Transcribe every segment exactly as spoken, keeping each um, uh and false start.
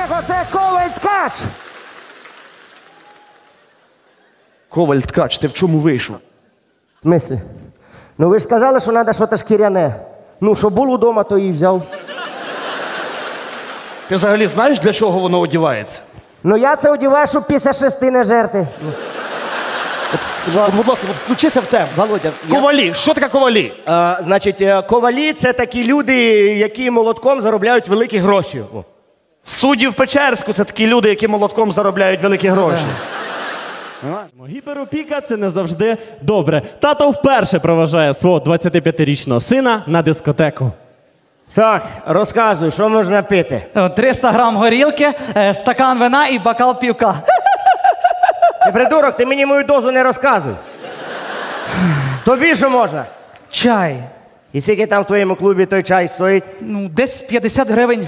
сміх, оце Коваль Ткач. Коваль Ткач, ти в чому вийшов? В смислі? Ну ви ж сказали, що треба щось шкіряне. Ну, що було вдома, то і взяв. Ти взагалі знаєш, для чого воно одягається? Ну я це одягаю, щоб після шести не жерти. От, будь ласка, от включися в тему. Володя, Ковалі, що таке ковалі? А, значить, е, ковалі – це такі люди, які молотком заробляють великі гроші. О. Судді в Печерську – це такі люди, які молотком заробляють великі гроші. Гіперопіка – це не завжди добре. Тато вперше проважає свого двадцятип'ятирічного сина на дискотеку. Так, розказуй, що можна пити? триста грам горілки, е, стакан вина і бокал півка. Ти придурок, ти мені мою дозу не розказуй. Тобі що можна? Чай. І скільки там в твоєму клубі той чай стоїть? Ну, десь п'ятдесят гривень.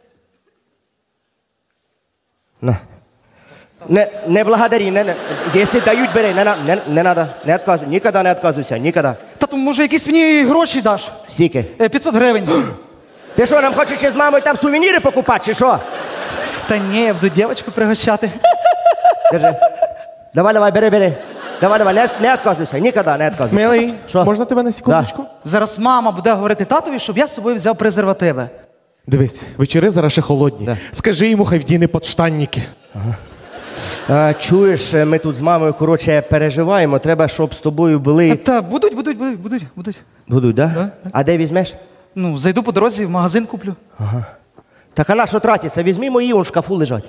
На. Не, не благодари, не, не. Якщо дають, бери, не, не, не надо, не відказуй, ніколи не відказуйся, ніколи. Та то, може, якісь мені гроші даш? Скільки? Е, п'ятсот гривень. Ти що, нам хочеш з мамою там сувеніри покупати, чи що? Та ні, я буду дівчинку пригощати. Держи. Давай, давай, бери, бери. Давай, давай, не, не відказуйся, ніколи не відказуйся. Милий, Що? можна тебе на секундочку? Зараз мама буде говорити татові, щоб я з собою взяв презервативи. Дивись, вечори зараз ще холодні. Да. Скажи йому, хай вдіне подштанники. А, чуєш, ми тут з мамою, коротше, переживаємо, треба, щоб з тобою були... Та будуть, будуть, будуть, будуть, будуть. Будуть, да? Да, да. А де візьмеш? Ну, зайду по дорозі, в магазин куплю. Так а на що тратиться? Візьми мої, он в шкафу лежать.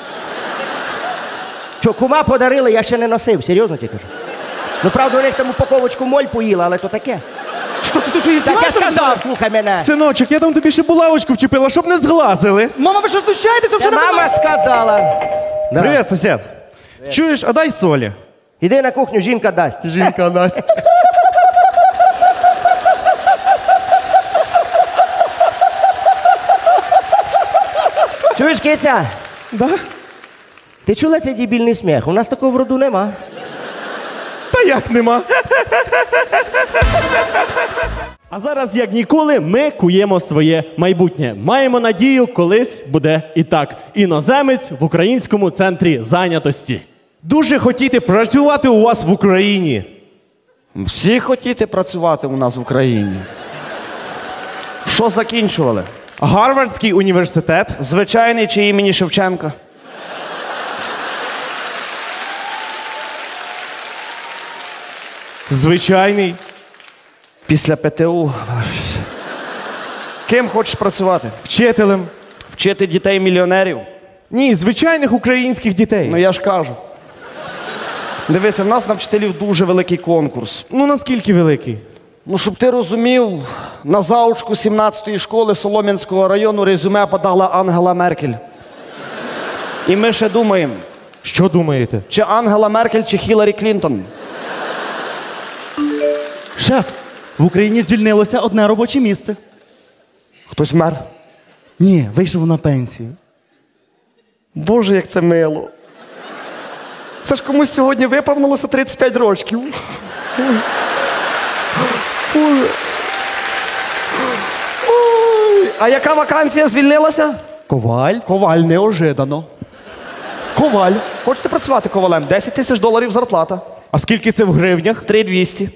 Що, кума подарили, я ще не носив, серйозно тебе кажу. Ну, правда, у них там упаковочку моль поїла, але то таке. Що ти що її Так я сказав, слухай мене. Синочок, я там тобі ще булавочку вчепила, щоб не зглазили. Мама, ви що знущаєтеся? Це мама сказала. Да. Привіт, сусід. Чуєш, а дай солі. Іди на кухню, жінка дасть. Жінка дасть. Чуєш, киця? Да? Ти чула цей дебільний сміх? У нас такого в роду нема. Та як нема? А зараз, як ніколи, ми куємо своє майбутнє. Маємо надію, колись буде і так. Іноземець в Українському центрі зайнятості. Дуже хотіти працювати у вас в Україні. Всі хотіте працювати у нас в Україні. Що закінчували? Гарвардський університет. Звичайний чи імені Шевченка? Звичайний. Після ПТУ. Ким хочеш працювати? Вчителем. Вчити дітей-мільйонерів? Ні, звичайних українських дітей. Ну я ж кажу. Дивися, в нас на вчителів дуже великий конкурс. Ну наскільки великий? Ну, щоб ти розумів, на заучку сімнадцятої школи Солом'янського району резюме подала Ангела Меркель. І ми ще думаємо, Що думаєте? чи Ангела Меркель, чи Хіларі Клінтон. Шеф, в Україні звільнилося одне робоче місце. Хтось вмер? Ні, вийшов на пенсію. Боже, як це мило. Це ж комусь сьогодні виповнилося тридцять п'ять років. Ой. Ой. А яка вакансія звільнилася? Коваль? Коваль, неожидано. Коваль. Хочете працювати ковалем? десять тисяч доларів зарплата. А скільки це в гривнях? три двісті.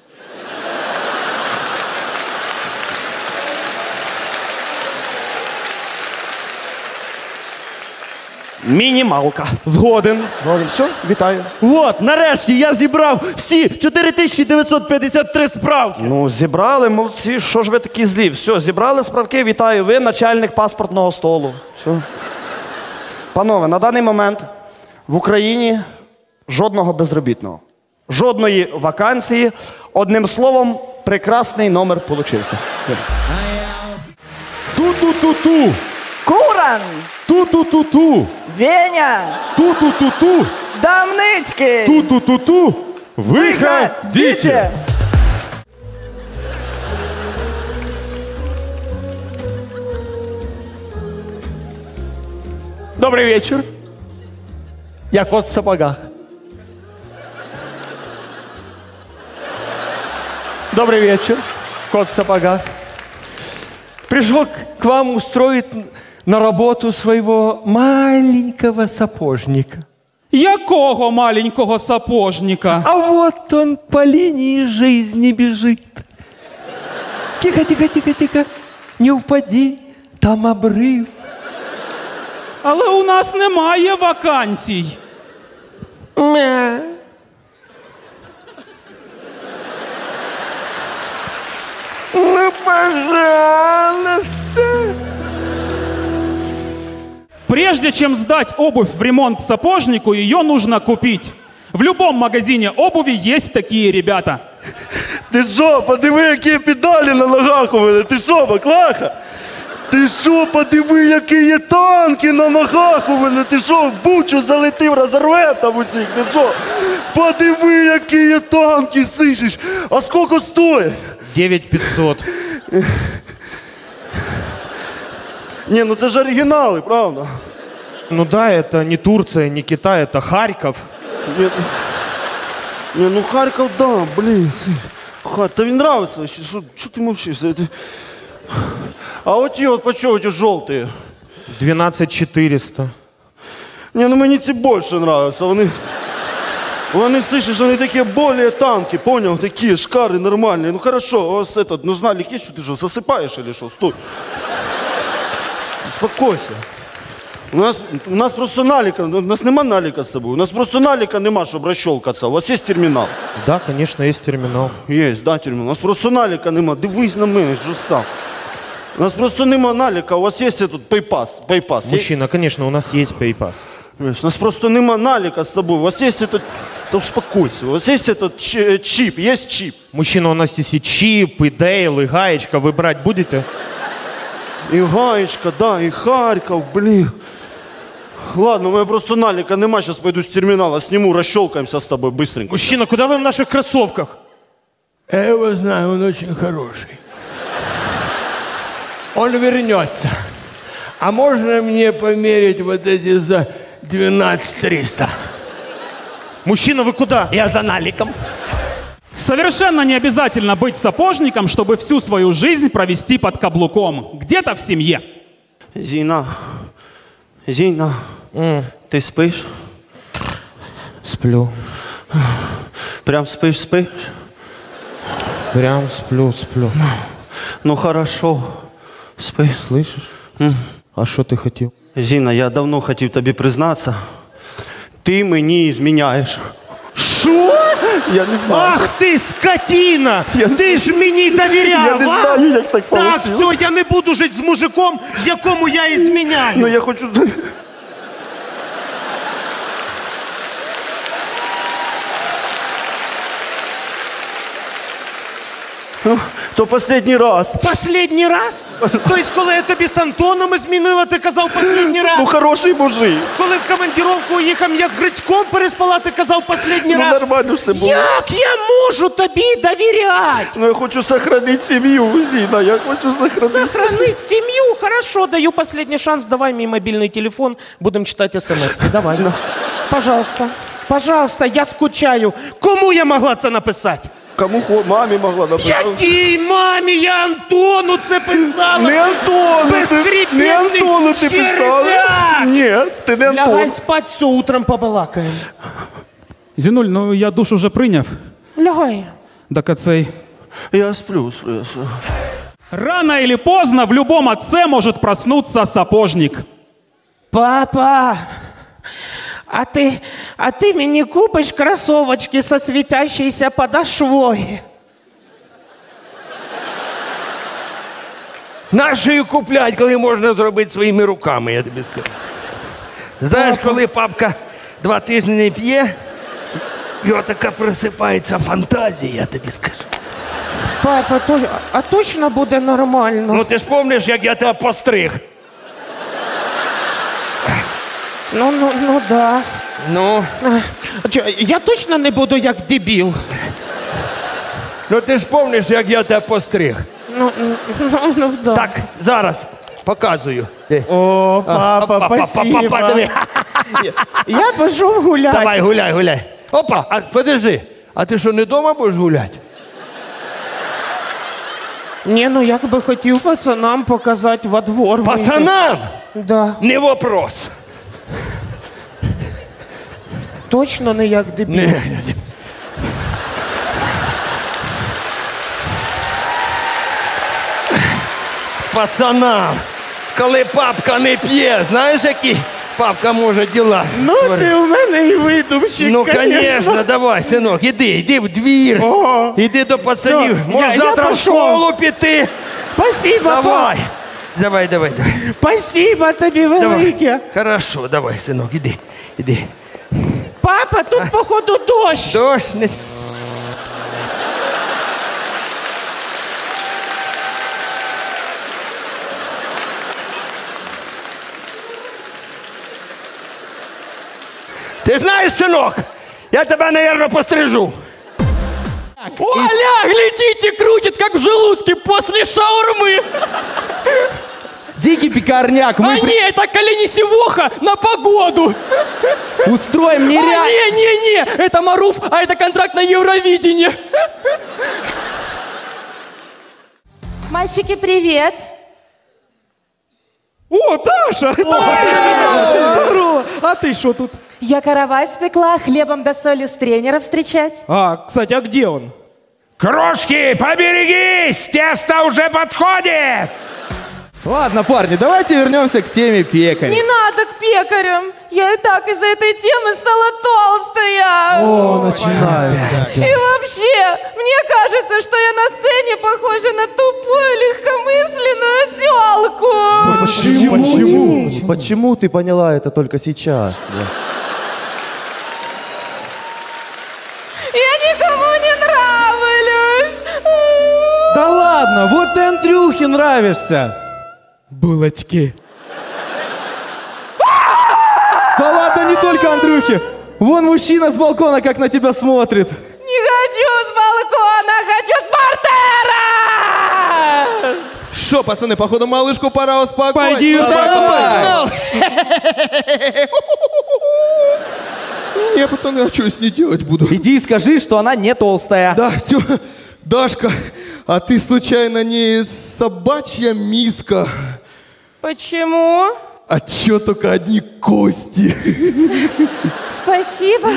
Мінімалка. Згоден. Згоден. Все, вітаю. От, нарешті я зібрав всі чотири тисячі дев'ятсот п'ятдесят три справки. Ну, зібрали, молодці, що ж ви такі злі? Все, зібрали справки, вітаю. Ви начальник паспортного столу. Все. Панове, на даний момент в Україні жодного безробітного. Жодної вакансії. Одним словом, прекрасний номер получився. Ту-ту-ту-ту. Куран, Ту-ту-ту-ту. Веня, Ту-ту-ту-ту. Дамницький. Ту-ту-ту-ту. Виходите. Добрий вечір. Я кот в сапогах. Добрый вечер, кот в сапогах. Пришел к вам устроить на работу своего маленького сапожника. Якого маленького сапожника? А вот он по линии жизни бежит. Тихо, тихо, тихо, тихо. Не упади, там обрыв. Але у нас немає вакансій. Мя. Ну, пожалуйста. Прежде чем сдать обувь в ремонт сапожнику, ее нужно купить. В любом магазине обуви есть такие ребята. Ти що, подиви, які педалі на ногах у мене. Ти що, баклаха? Ти що, подиви, які є танки на ногах у мене. Ти що, в бучу залетів, розорве там усіх. Ти що? Подиви, які є танки, сишиш. А скільки стоїть? девять пятьсот. Ні, ну це ж оригінали, правда? Ну да, это не Турция, не Китай, это Харьков. Ні, ні, ну Харків, да, блін. Хар... Тобі нравиться вообще? Що, що ти мовчиш? Ти... А оті от по чого ті жовті? двенадцать четыреста. Ні, ну мені ці більше нравятся. Вони, вони слышиш, вони такі більш танки, понял? Такі шкари нормальні. Ну хорошо, у вас этот, ну налік є, що ти що, засипаєш или що? Стой. Успокойся. У нас, у нас просто наліка, у нас нема наліка з собою. У нас просто наліка нема, щоб розщолкатися. У вас є термінал? Да, конечно, есть терминал. Є, да, термінал. У нас просто наліка нема. Дивись на мене, що став. У нас просто нема наліка, у вас є тут пейпас. пейпас. Мужчина, конечно, у нас есть PayPass. У нас просто нема наліка з собою. У вас є этот... Да успокойся. У вас є этот ч- чип, є чип. Мужчина, у нас есть и чип, и Дейл, и гаечка. Вы брать будете? І Гаєчка, да, і Харків, блін. Ладно, у мене просто наліка нема, зараз пойду з термінала, сниму, розщолкаємося з тобою быстренько. Мужчина, куда вы в наших кроссовках? Я его знаю, он очень хороший. Он вернется. А можно мне померить вот эти за двенадцать триста? Мужчина, вы куда? Я за наликом. Совершенно не обязательно быть сапожником, чтобы всю свою жизнь провести под каблуком. Где-то в семье. Зіна, Зіна, Mm. ти спиш? Сплю. Прям спиш, спиш? Прям сплю, сплю. Ну хорошо, спиш. Слышишь? Mm. А что ты хотел? Зіна, я давно хотів тобі признатися. Ти мені зміняєш. Что? Я не знаю. Ах ты, скотина! Я- Ти ж мені довіряв, Я не а? знаю, як так Так, получилось. все, я не буду жити з мужиком, якому я і зміняю. Ну я хочу... Ну, то останній раз. Последній раз? Тобто, коли я тобі з Антоном змінила, ти казав последній раз? Ну хороший мужик. Коли в командировку їхав, я з Грицьком переспала, ти казав последній Ну раз? нормально все було. Як я можу тобі довіряти? Ну я хочу сохранить сім'ю, Зіна, я хочу сохранить. Сохранить семью? Хорошо, даю последний шанс. Давай мне мобильный телефон, будем читать смс. Давай. Пожалуйста. Пожалуйста, я скучаю. Кому я могла це написати? Кому хо... мамі могла написати? Якій мамі? Я Антону це писала. Не Антону, ти, Безхребетний не Антону ти писала. червяк. Ні, ти не Антон. Лягай спать, все, утром побалакаємо. Зінуль, ну я душ уже прийняв. Лягай. Так оцей. Я сплю, сплю, я сплю. Рано или поздно в любом отце может проснуться сапожник. Папа, а ты, а ты мне купишь кроссовочки со светящейся подошвой? Нащо її куплять, коли можна зробити своїми руками, я тобі скажу. Знаєш, коли папка два тижні не п'є, його така просипається фантазія, я тобі скажу. Папа, то, а точно буде нормально? Ну ти ж пам'ятаєш, як я тебе постриг? Ну, ну, ну, да. Ну, А чо, я точно не буду як дебіл? ну ти ж пам'ятаєш, як я тебе постриг? Ну, ну, ну, да. Так, зараз показую. О, папа, спасибо. Папа, диви. Я пішов гуляти. Давай, гуляй, гуляй. Опа, а подожди, а ти що, не вдома будеш гуляти? Не, ну я би хотів пацанам показати во двор. вийти. Пацанам? Да. Не вопрос. Точно не як дебіл. Не. Пацанам, коли папка не п'є, знаєш, які папка може діла? Ну ти в мене і видумщик, Ну, конечно. конечно, давай, синок, іди, іди в двір, О. іди до пацанів. Всё, Можеш я- я завтра в пошел. школу піти. Спасибо, Давай. пап. Давай, давай, давай. Спасибо тобі велике. Давай. Хорошо, давай, синок, іди, іди. Папа, тут походу дощ. Дощ не... Ти знаєш, синок, я тебе, наверное, пострижу. Оля, глядите, крутит, как в желудке после шаурмы. Дикий пекарняк, А мы при- не, это коленисевоха на погоду. устроим А нереально... не, не, не, это Маруф, а это контракт на Евровидение. Мальчики, привет! О, Даша! Здорово! А ты что тут? Я каравай спекла, хлебом да солью с тренера встречать. А, кстати, а где он? Крошки, поберегись, тесто уже подходит. Ладно, парни, давайте вернемся к теме пекаря. Не надо к пекарям! Я и так из-за этой темы стала толстая! О, начинается. И вообще, мне кажется, что я на сцене похожа на тупую легкомысленную тёлку! Почему? Почему? Почему ты поняла это только сейчас? Я никому не нравлюсь! Да ладно, вот ты Андрюхе нравишься. Булочки. Да ладно, не только Андрюхе. Вон мужчина с балкона как на тебя смотрит. Не хочу с балкона, хочу с портера! Что, пацаны, походу малышку пора успокоить. Пойди, давай. Не, пацаны, а что я с ней делать буду? Иди и скажи, что она не толстая. Да, все. Дашка, а ты случайно не собачья миска? Почему? А чё только одни кости? Спасибо.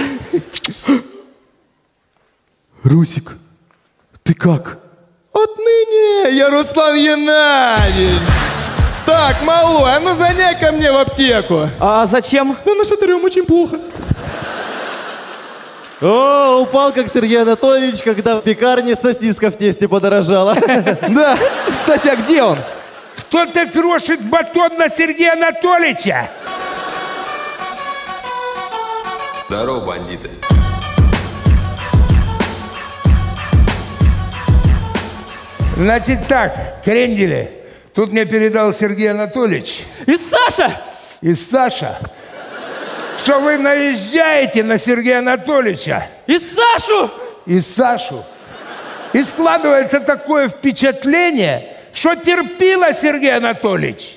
Русик, ты как? Отныне я Руслан Геннадьевич. Так, малой, а ну заняй ко мне в аптеку. А зачем? За нашатырем очень плохо. О, упал как Сергей Анатольевич, когда в пекарне сосиска в тесте подорожала. Да, кстати, а где он? Кто-то крошит батон на Сергея Анатольевича. Здорово, бандиты. Значит так, крендели. Тут мне передал Сергей Анатольевич И Саша! и Саша, что вы наезжаете на Сергея Анатольевича И Сашу! и Сашу. И складывается такое впечатление, что терпила Сергей Анатольевич.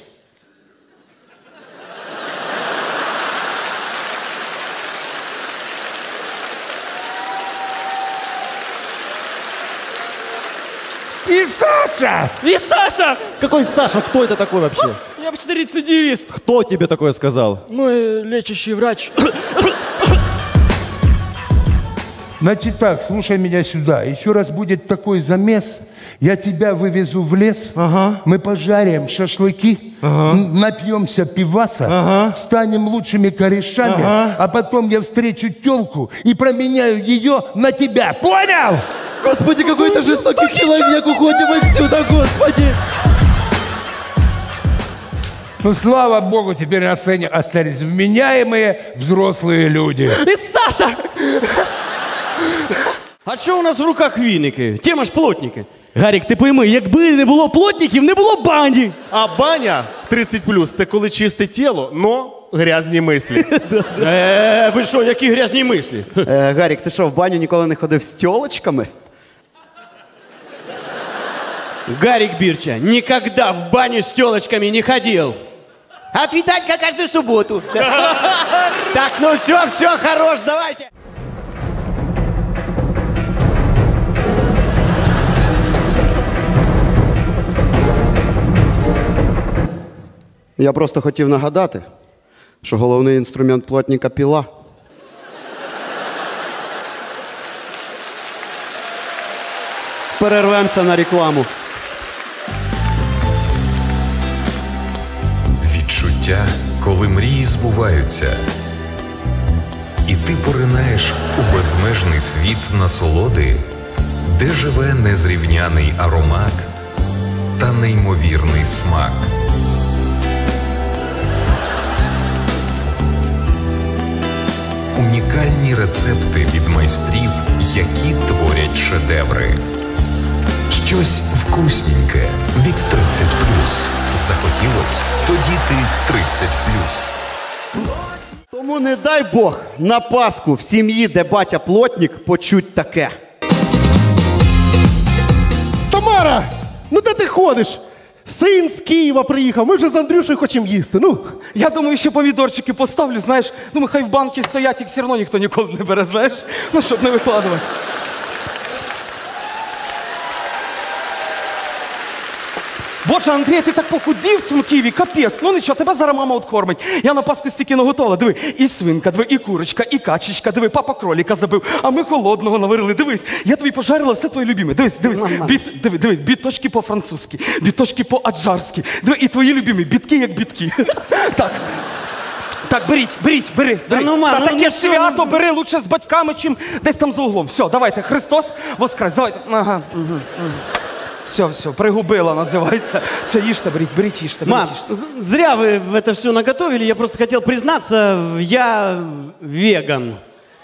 И Саша! И Саша! Какой Саша? Кто это такой вообще? Я вообще-то рецидивист. Кто тебе такое сказал? Мой лечащий врач. Значит так, слушай меня сюда. Еще раз будет такой замес, я тебя вывезу в лес, Ага. мы пожарим шашлыки, н- напьемся пиваса, Ага. станем лучшими корешами, Ага. а потом я встречу тёлку и променяю ее на тебя. Понял? Господи, какой-то жестокий человек, уходим отсюда, господи! Ну, слава богу, теперь на сцене остались вменяемые взрослые люди. И Саша! А що у нас в руках віники? Тема ж плотники. Гарік, ти пойми, якби не було плотників, не було бані. А баня в тридцять плюс це коли чисте тіло, но грязні мислі. Е, ви що, які грязні мислі? Е, Гарік, ти що, в баню ніколи не ходив з тьолочками? Гарик Бирча никогда в баню с телочками не ходил. А от Виталька каждую субботу. Так, ну все, все, хорош, давайте. Я просто хотів нагадати, що головний інструмент плотника – піла. Перервемося на рекламу. Відчуття, коли мрії збуваються. І ти поринаєш у безмежний світ насолоди, де живе незрівняний аромат та неймовірний смак. Унікальні рецепти від майстрів, які творять шедеври. Щось вкусненьке від тридцять плюс. Захотілось? Тоді ти тридцять плюс. Тому не дай Бог на Пасху в сім'ї, де батя плотник, почуть таке. Тамара, ну де ти ходиш? Син з Києва приїхав, ми вже з Андрюшею хочемо їсти. Ну. Я думаю, ще помідорчики поставлю, знаєш. Ну, хай в банки стоять, їх все одно ніхто ніколи не бере, знаєш. Ну, щоб не викладувати. Боже, Андрій, ти так похудів в цьому Києві, капець. Ну нічого, тебе зараз мама откормить. Я на Пасху стільки наготовила. Диви, і свинка, диви, і курочка, і качечка, диви, папа кроліка забив, а ми холодного наварили. Дивись, я тобі пожарила все твоє любиме. Дивись, дивись, біт, диви, диви, біточки по-французьки, біточки по-аджарськи. Диви, і твої любимі, бітки як бітки. Так. Так, беріть, беріть, бери. бери. ну, мам, Та ну, таке ну, свято, бери лучше з батьками, чим десь там за углом. Все, давайте, Христос воскрес. Давайте. Ага. Угу, угу. Все, все, пригубила называется. Все, ешьте, берите, берите, ешьте. Мам, з- зря вы это все наготовили. Я просто хотел признаться, я веган.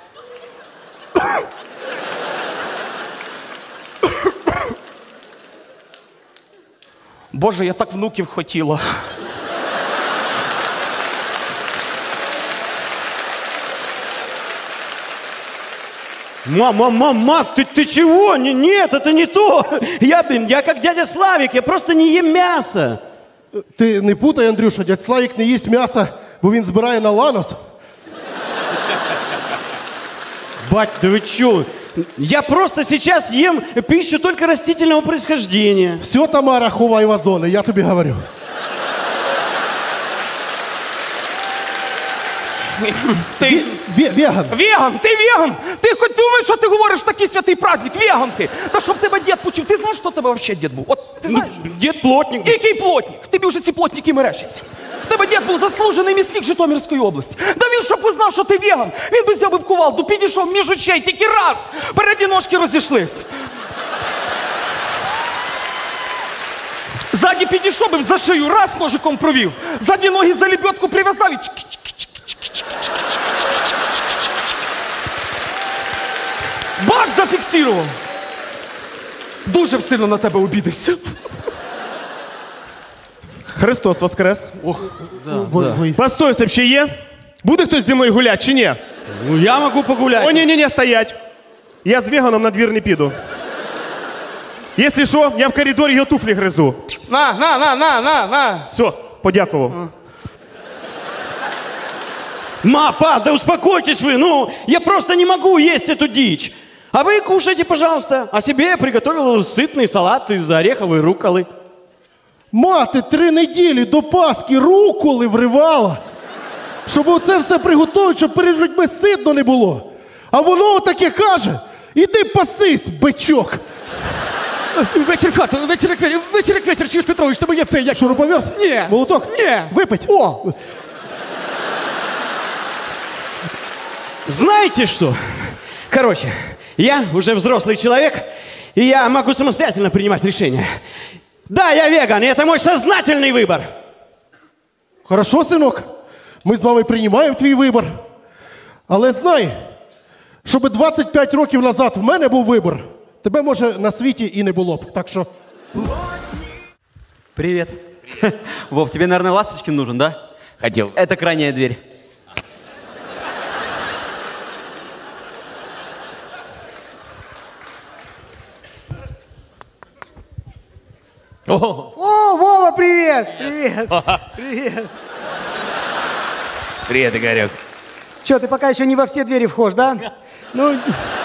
Боже, я так внуків хотіла. Мама, мама, мам, ты, ты чего? Не- Нет, это не то. Я, блин, я как дядя Славик, я просто не ем мясо. Ти не путай, Андрюша, дядь Славік не їсть м'ясо, бо він збирає на ланос. Бать, да вы чё? Я просто сейчас ем пищу только растительного происхождения. Все, Тамара, ховай вазони, я тобі говорю. Ти Ве- Веган. веган, ти веган! Ти хоч думаєш, що ти говориш такий святий праздник, веган ти! Та щоб тебе дід почув, ти знаєш, хто тебе взагалі дід був? От, ти знаєш? Дід плотник. Який плотник? Тобі вже ці плотники мерещаться. Тебе дід був заслужений місник Житомирської області. Да він, щоб узнав, що ти веган, він би взяв би кувалду, підійшов між очей тільки раз, передні ножки розійшлись. Ззаді підійшов би, за шию раз ножиком провів, задні ноги за лебедку прив'язав і чик-чик-чик-чик-чик-чик-чик-чик-чик-чик-чик-чик. Бак зафіксував. Дуже сильно на тебе обідався. Христос воскрес. Ой, Постойте, ще є? Буде хтось зі мною гуляти чи ні? Ну, я могу погулять. О, ні-ні-ні, стоять. Я з веганом на двір не піду. Якщо що, я в коридорі його туфлі гризу. На, на, на, на, на, на. Все, подякував. Ма, па, да успокойтесь вы, ну, я просто не могу есть эту дичь. А вы кушайте, пожалуйста. А себе я приготовил сытный салат из ореховой рукколы. Мати три неділі до Пасхи руколи вривала, щоб оце все приготувати, щоб перед людьми стидно не було. А воно таке каже, іди пасись, бичок. Вечір в хату, вечір як вечір, вечір як вечір, Чиж Петрович, тобі є це як... Шуруповерт? Ні. Молоток? Ні. Випить? О! Знаете что? Короче, я уже взрослый человек, и я могу самостоятельно принимать решения. Да, я веган, и это мой сознательный выбор. Хорошо, синок, ми з мамою приймаємо твій вибір. Але знай, щоб двадцять п'ять років назад в мене був вибір, тебе, може, на світі і не було б. Так що... Привет. Вов, тебе, наверное, Ласточкин нужен, да? Хотел. Это крайняя дверь. О, О, Вова, привет! Привет! Привет! привет, Игорек. Че, ты пока еще не во все двери вхож, да? Ну,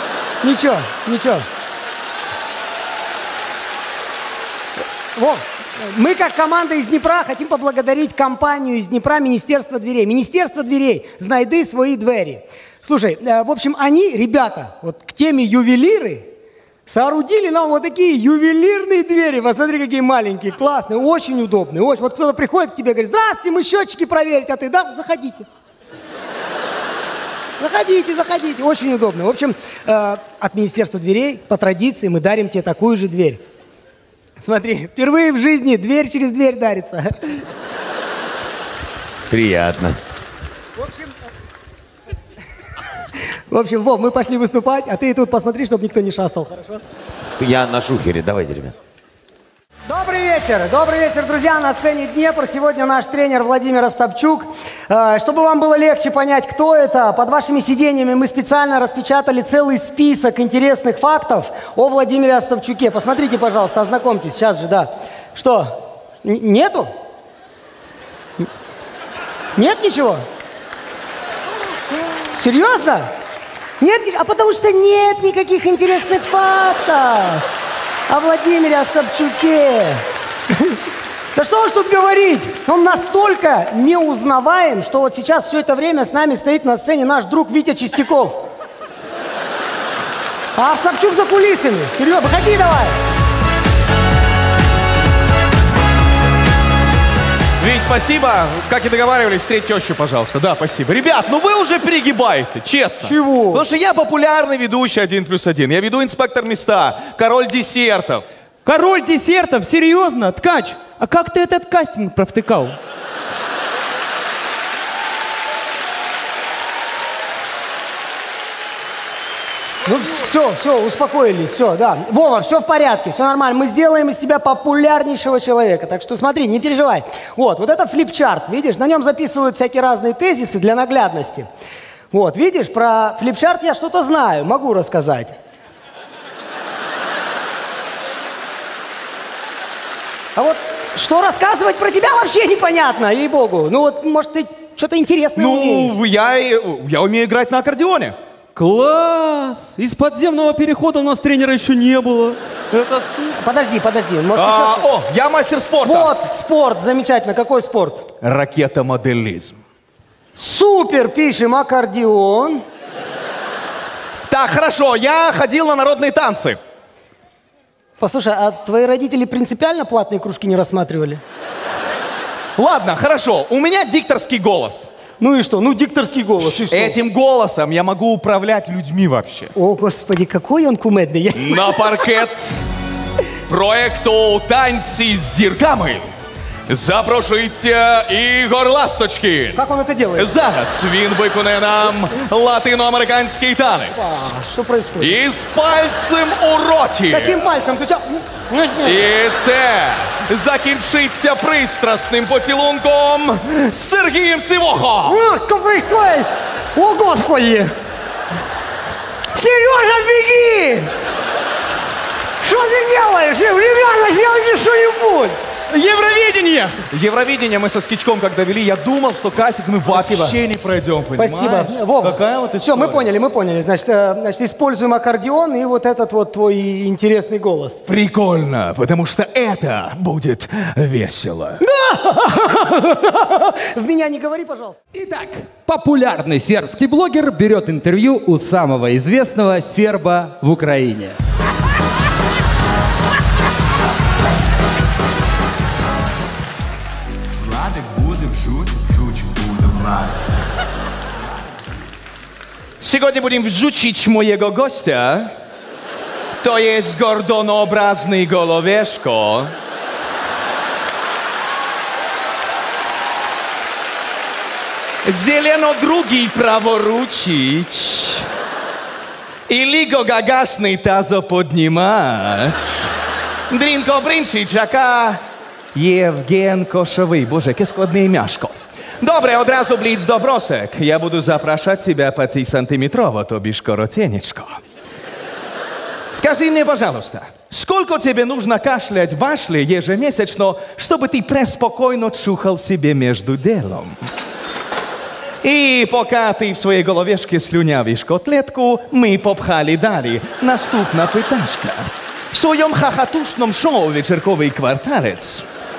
ничего, ничего. Вов, Мы, как команда из Днепра, хотим поблагодарить компанию из Днепра Министерство дверей. Министерство дверей, знайди свои двери. Слушай, э, в общем, они, ребята, вот к теме ювелиры, соорудили нам вот такие ювелирные двери. Посмотри, какие маленькие, классные, очень удобные. Очень. Вот кто-то приходит к тебе и говорит: здравствуйте, мы счетчики проверить, а ты, да, заходите. Заходите, заходите, очень удобно. В общем, э, от Министерства дверей по традиции мы дарим тебе такую же дверь. Смотри, впервые в жизни дверь через дверь дарится. Приятно. В общем, в общем, Вов, мы пошли выступать, а ты тут посмотри, чтобы никто не шастал, хорошо? Я на шухере, давайте, ребят. Добрый вечер, добрый вечер, друзья, на сцене Днепр. Сегодня наш тренер Владимир Остапчук. Э, чтобы вам было легче понять, кто это, под вашими сиденьями мы специально распечатали целый список интересных фактов о Владимире Остапчуке. Посмотрите, пожалуйста, ознакомьтесь, сейчас же, да. Что, Н- нету? Нет ничего? Серьезно? Нет, а потому что нет никаких интересных фактов о Владимире Остапчуке. Да что уж тут говорить, он настолько неузнаваем, что вот сейчас все это время с нами стоит на сцене наш друг Витя Чистяков. А Остапчук за кулисами. Серьезно, выходи давай. Вить, спасибо. Как и договаривались, встреть тещу, пожалуйста. Да, спасибо. Ребят, ну вы уже перегибаете, честно. Чего? Потому что я популярный ведущий один плюс один. Я веду «Инспектор места», король десертов. Король десертов? Серьезно? Ткач, а как ты этот кастинг провтыкал? Ну все, все, успокоились, все, да. Вова, все в порядке, все нормально. Мы сделаем из себя популярнейшего человека. Так что смотри, не переживай. Вот, вот это флипчарт, видишь, на нем записывают всякие разные тезисы для наглядности. Вот, видишь, про флипчарт я что-то знаю, могу рассказать. А вот что рассказывать про тебя вообще непонятно, ей-богу. Ну вот, может, ты что-то интересное умеешь? Ну, я, я умею играть на аккордеоне. Класс! Из подземного перехода у нас тренера еще не было. Это супер. Подожди, подожди. Может, А, еще... О, я мастер спорта. Вот, спорт, замечательно. Какой спорт? Ракетомоделизм. Супер, пишем, аккордеон. Так, хорошо, я ходил на народные танцы. Послушай, а твои родители принципиально платные кружки не рассматривали? Ладно, хорошо, у меня дикторский голос. Ну и что? Ну, дикторский голос, и что? Этим голосом я могу управлять людьми вообще. О, господи, какой он кумедный. На паркет проекту «Танці з зірками» запрошується Ігор Ласточкин. Как он это делает? Зараз він виконає нам латиноамериканський танець. А, что происходит? Із пальцем у роті. Каким пальцем? Ты чё? І це закінчиться пристрасним поцілунком з Сергієм Сивохом. Коврикось! О, господи! Сережа, беги! Что ты делаешь? Ребята, сделайте что-нибудь! Евровидение! Евровидение мы со Скичком когда вели, я думал, что кастинг мы вообще Спасибо. не пройдем, понимаешь? Спасибо. Вов, Какая вот все, мы поняли, мы поняли. Значит, э, значит, используем аккордеон и вот этот вот твой интересный голос. Прикольно, потому что это будет весело. В меня не говори, пожалуйста. Итак, популярный сербский блогер берет интервью у самого известного серба в Украине. Сегодня будем вжучить моего гостя, то есть гордонообразный головешко. Зеленодругий праворучич и лигогагашный тазоподнимач. Дрінко Бринчич, ака Євген Кошовий. Боже, яке складне ім'яшко. Добре, одразу бліц до бросок. Я буду запрашивать тебя по цій сантиметрово, то бишь коротенечко. Скажи мне, пожалуйста, сколько тебе нужно кашлять вашли ежемесячно, чтобы ты преспокойно чухал себе между делом? И пока ты в своей головешке слюнявишь котлетку, мы попхали далі. Наступна питашка. В своем хахатушном шоу «Вечерковый кварталец»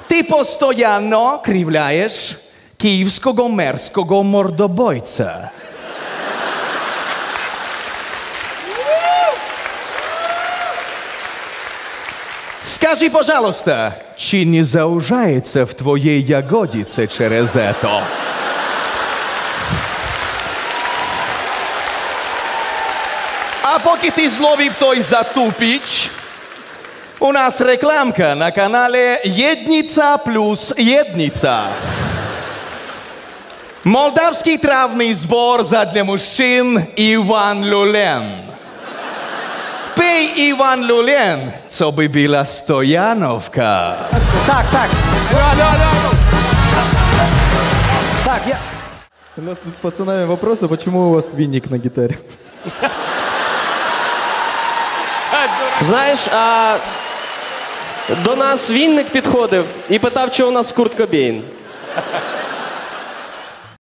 Ти постійно кривляєш київського мерзкого мордобойця. Скажи, пожалуйста, чи не заужается в твоей ягодице через это? А поки ти зловив той затупіч, у нас рекламка на каналі Єдніця плюс Єдніця. Молдавський травний збор задля мужчин Іван Люлен. Пей Іван Люлен, це би була Стояновка. Так, так. Так, я... У нас тут с пацанами вопросы, почему у вас винник на гитаре? Знаєш, а до нас Вінник підходив і питав, чи у нас Курт Кобейн.